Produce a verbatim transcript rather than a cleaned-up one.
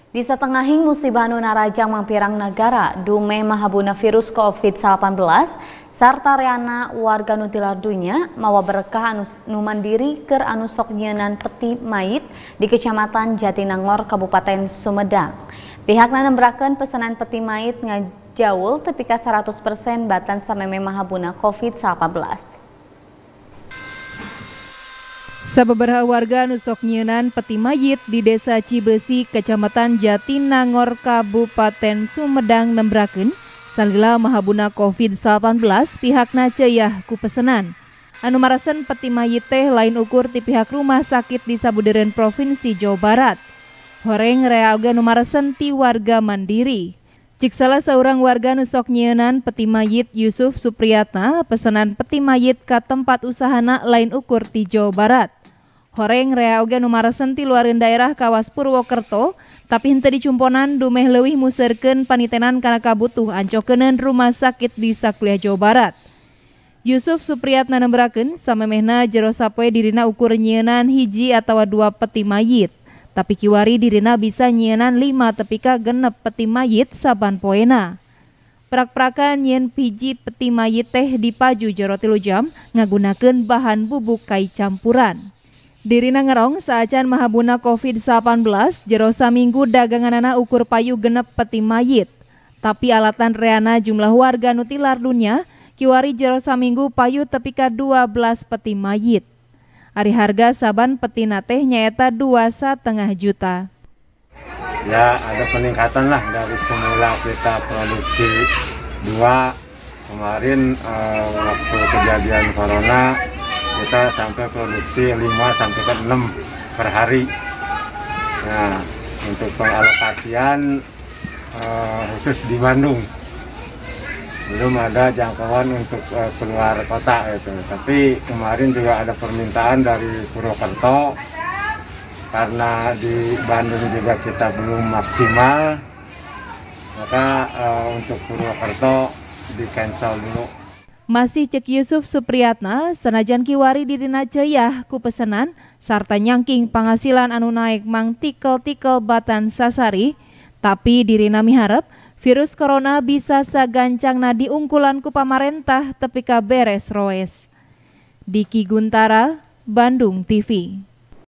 Di setengahing musibah nu narajang mampirang negara, dume mahabuna virus covid delapan belas, sarta reana warga nu tilar dunya, mawa berkah anu nu mandiri keur anu sok nyeunan peti mayit di Kecamatan Jatinangor, Kabupaten Sumedang. Pihakna nembrakeun pesanan peti mayit ngajaul tepi ka seratus persen batan sameme mahabuna covid delapan belas. Sababaraha warga anu sok nyeunan peti mayit di Desa Cibesi, Kecamatan Jatinangor, Kabupaten Sumedang nembrakeun salila mahabuna covid delapan belas pihakna ceuyah ku pesenan. Anu marasen peti mayit teh lain ukur ti pihak rumah sakit di sabudeureun Provinsi Jawa Barat. Horeng rea oge anu marasen ti warga mandiri. Cik salah seorang warga nu sok nyeunan peti mayit Yusuf Supriyatna pesanan peti mayit ka tempat usahana lain ukur ti Jawa Barat. Horeng rea oge nu marasen ti luareun daerah kawas Purwokerto, tapi henteu dicumponan dumeh leuwih museurkeun panitenan kana kabutuh ancokeuneun rumah sakit di sakuliah Jawa Barat. Yusuf Supriyatna nembrakeun samemehna jero sapoe dirina ukur nyeunan hiji atawa dua peti mayit, tapi kiwari dirina bisa nyeunan lima tepi ka genep peti mayit saban poena. Prak-prakan nyeun hiji peti mayit teh dipaju jero tilu jam ngagunakeun bahan bubuk kai campuran. Dirina ngerong saacan mahabuna covid delapan belas jero saminggu daganganana ukur payu genep peti mayit. Tapi alatan reana jumlah warga nu tilar dunya kiwari jero saminggu payu tepi ka dua belas peti mayit. Ari harga saban petina teh nyaeta dua setengah juta. Ya ada peningkatan lah dari semula kita produksi dua kemarin eh, waktu kejadian corona kita sampai produksi lima sampai ke enam per hari. Nah, untuk pengalokasian uh, khusus di Bandung belum ada jangkauan untuk uh, keluar kota itu. Tapi kemarin juga ada permintaan dari Purwokerto karena di Bandung juga kita belum maksimal, maka uh, untuk Purwokerto di cancel dulu. Masih cek Yusuf Supriyatna, senajan kiwari dirina ceuyah ku pesenan sarta nyangking penghasilan anu naik mang tikel-tikel batan sasari, tapi dirina miharep virus corona bisa sagancangna diungkulan ku pamarentah tepi ka beres roes. Diki Guntara, Bandung T V.